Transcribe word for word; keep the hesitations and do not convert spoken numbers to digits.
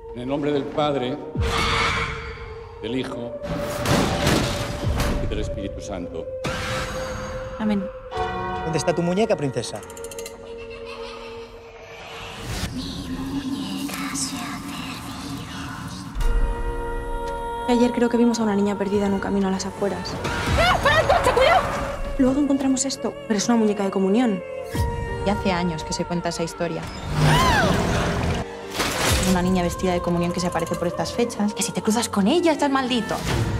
En el nombre del Padre, del Hijo y del Espíritu Santo. Amén. ¿Dónde está tu muñeca, princesa? Mi muñeca se ha perdido. Ayer creo que vimos a una niña perdida en un camino a las afueras. ¡Ah, para el coche, cuidado! Luego encontramos esto, pero es una muñeca de comunión. Y hace años que se cuenta esa historia. Es una niña vestida de comunión que se aparece por estas fechas. Que si te cruzas con ella, estás maldito.